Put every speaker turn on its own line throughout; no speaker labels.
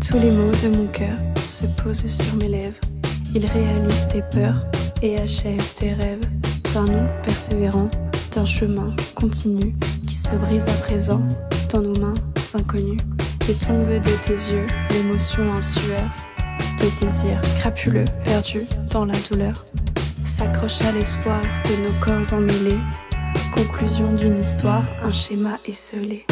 Tous les mots de mon cœur se posent sur mes lèvres. Ils réalisent tes peurs et achèvent tes rêves. D'un nom persévérant, d'un chemin continu qui se brise à présent dans nos mains inconnues. Et tombe de tes yeux l'émotion en sueur. Les désirs crapuleux perdus dans la douleur s'accrochent à l'espoir de nos corps emmêlés. Conclusion d'une histoire, un schéma esselé.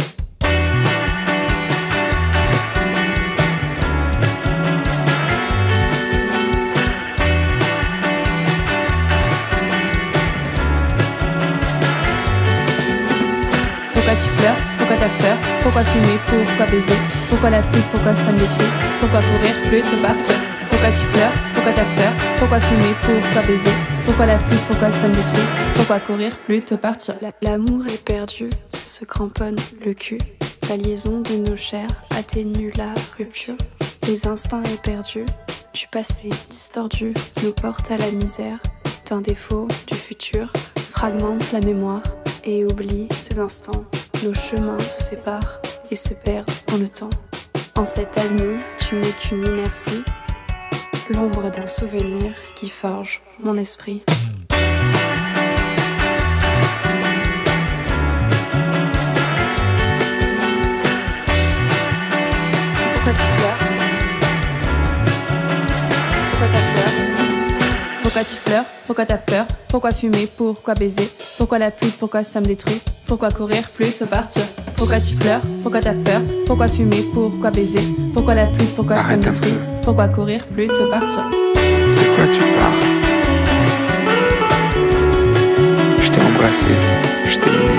Pourquoi tu pleures? Pourquoi t'as peur? Pourquoi fumer? Pourquoi baiser? Pourquoi la pluie? Pourquoi ça me détruit? Pourquoi courir? Plus te partir? Pourquoi tu pleures? Pourquoi t'as peur? Pourquoi fumer? Pourquoi baiser? Pourquoi la pluie? Pourquoi ça me détruit? Pourquoi courir? Plus te partir?
L'amour est perdu, se cramponne le cul. La liaison de nos chairs atténue la rupture. Les instincts éperdus du passé distordu nous portent à la misère d'un défaut du futur. Fragmente la mémoire et oublie ces instants. Nos chemins se séparent et se perdent dans le temps. En cet avenir, tu n'es qu'une inertie, l'ombre d'un souvenir qui forge mon esprit. Pourquoi tu pleures? Pourquoi t'as peur?
Pourquoi tu pleures? Pourquoi t'as peur? Pourquoi fumer? Pourquoi baiser? Pourquoi la pluie? Pourquoi ça me détruit? Pourquoi courir? Plus te partir? Pourquoi tu pleures? Pourquoi t'as peur? Pourquoi fumer? Pourquoi baiser? Pourquoi la pluie? Pourquoi ça me détruit? Pourquoi courir? Plus te partir?
De quoi tu parles? Je t'ai embrassé, je t'ai aimé.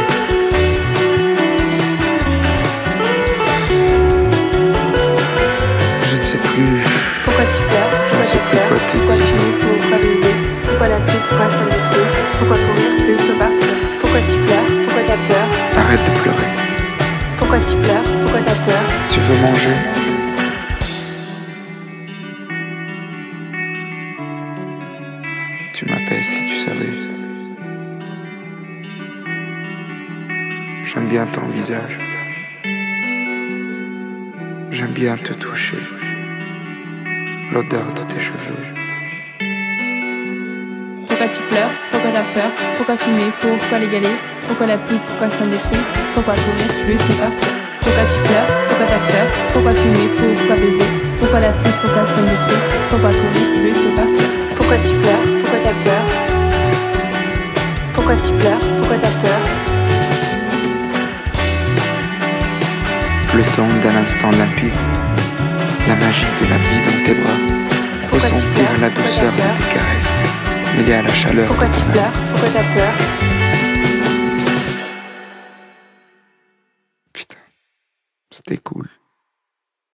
Je ne sais plus.
Pourquoi tu pleures?
Je ne sais plus quoi te
Pourquoi
dire.
fumer? Pourquoi baiser? Pourquoi la pluie? Pourquoi ça me détruit? Pourquoi courir? Plus te partir? Pourquoi tu pleures? Pourquoi t'as peur?
Arrête de pleurer.
Pourquoi tu pleures? Pourquoi t'as peur?
Tu veux manger? Tu m'appelles si tu savais. J'aime bien ton visage. J'aime bien te toucher. L'odeur de tes cheveux.
Pourquoi tu pleures? Pourquoi t'as peur? Pourquoi fumer? Pourquoi les galets? Pourquoi la pluie? Pourquoi ça me détruit? Pourquoi courir? Plus te partir? Pourquoi tu pleures? Pourquoi t'as peur? Pourquoi fumer? Pourquoi baiser? Pourquoi la pluie? Pourquoi ça me détruit? Pourquoi courir? Plus te partir?
Pourquoi tu pleures? Pourquoi t'as peur? Pourquoi tu pleures? Pourquoi t'as peur?
Le temps d'un instant limpide. La magie de la vie dans tes bras. Ressentir la douceur de tes caresses. Mêlée à la chaleur
Pourquoi
de
tu
ton âme.
pleures? Pourquoi t'as peur?
Putain, c'était cool.